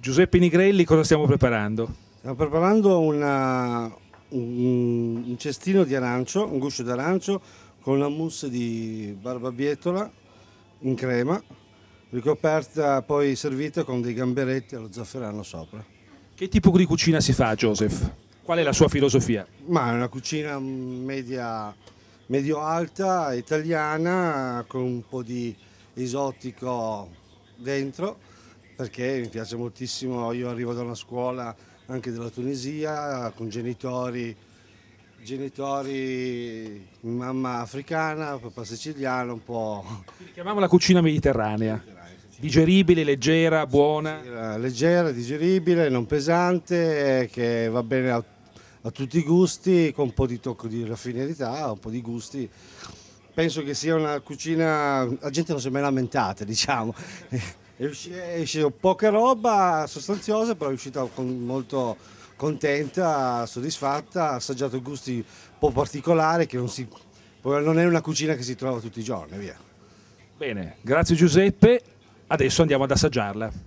Giuseppe Nigrelli, cosa stiamo preparando? Stiamo preparando un cestino di arancio, un guscio d'arancio con una mousse di barbabietola in crema, ricoperta poi servita con dei gamberetti allo zafferano sopra. Che tipo di cucina si fa, Joseph? Qual è la sua filosofia? Ma è una cucina medio-alta, italiana, con un po' di esotico dentro, perché mi piace moltissimo. Io arrivo da una scuola anche della Tunisia, con genitori, mamma africana, papà siciliano, un po'. Chiamiamola cucina mediterranea. Digeribile, leggera, buona? Leggera, digeribile, non pesante, che va bene a tutti i gusti, con un po' di tocco di raffinerità, un po' di gusti. Penso che sia una cucina, la gente non si è mai lamentata, diciamo. È uscita poca roba sostanziosa, però è uscita molto contenta, soddisfatta, ha assaggiato gusti un po' particolari, che non è una cucina che si trova tutti i giorni, via. Bene, grazie Giuseppe, adesso andiamo ad assaggiarla.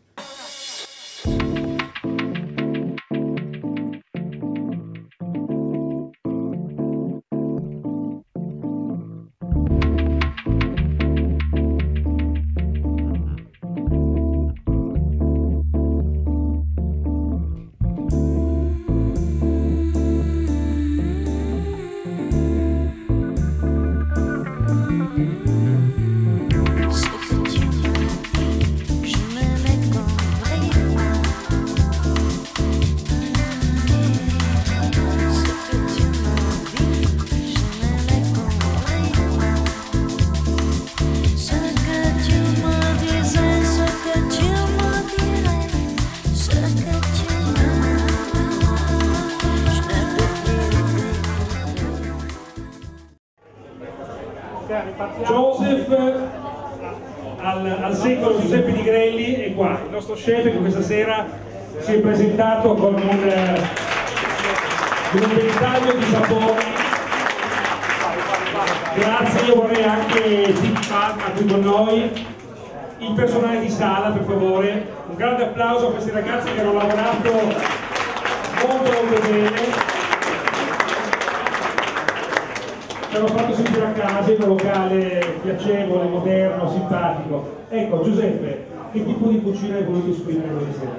Joseph al secolo Giuseppe Nigrelli è qua, il nostro chef che questa sera si è presentato con un ventaglio di sapori. Grazie, io vorrei anche Tim Palma qui con noi, il personale di sala per favore, un grande applauso a questi ragazzi che hanno lavorato molto bene. Ci hanno fatto sentire a casa in un locale piacevole, moderno, simpatico. Ecco, Giuseppe, che tipo di cucina hai voluto esprimere questa sera?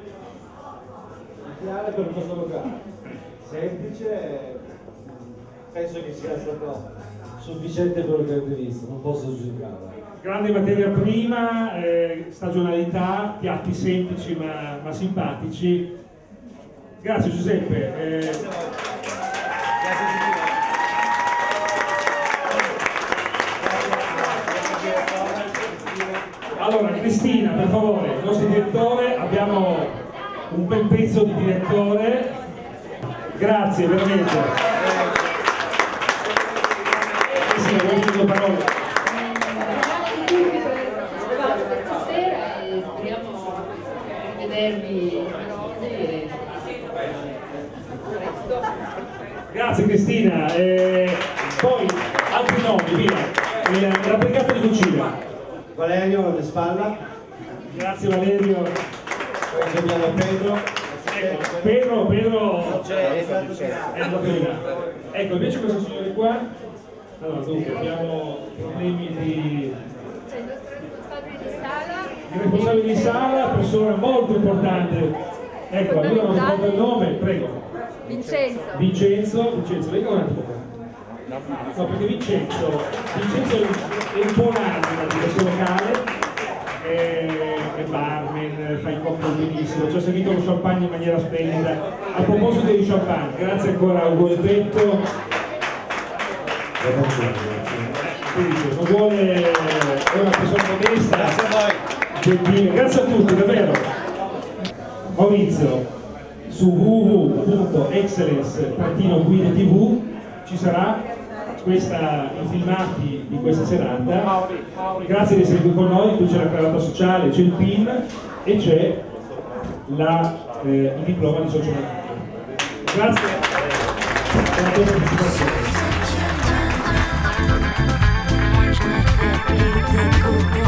Ideale per questo locale, semplice, penso che sia stato sufficiente quello che avete visto, non posso giudicarla. Grande materia prima, stagionalità, piatti semplici ma simpatici. Grazie Giuseppe. Allora, Cristina, per favore, il nostro direttore, abbiamo un bel pezzo di direttore. Grazie, veramente. Sì, avevo due parole. Grazie a tutti per essere stati questa sera e speriamo di vedervi presto. Grazie Cristina. Poi, altri nomi, via. La brigata di cucina. Valerio alle spalle. Grazie Valerio. Poi abbiamo Pedro. Pedro è stato ecco, invece questo signore qua. Allora, dunque, abbiamo problemi di. C'è il nostro responsabile di sala. Il responsabile di sala, persona molto importante. Ecco, allora non ricordo il nome, prego. Vincenzo, venga un attimo qua. No, perché Vincenzo è un po' un'anima di questo locale, è barman, fa il cocktail benissimo, ci ha servito lo champagne in maniera splendida. A proposito di champagne, grazie ancora a Ugo El Petto. Non vuole, è una persona modesta. Grazie a voi. Gentile, grazie a tutti, davvero. Maurizio, su www.excellence-guide.tv ci sarà i filmati di questa serata. Grazie di essere qui con noi. Qui c'è la cravatta sociale, c'è il PIN e c'è il diploma di socio. Grazie per la tua partecipazione.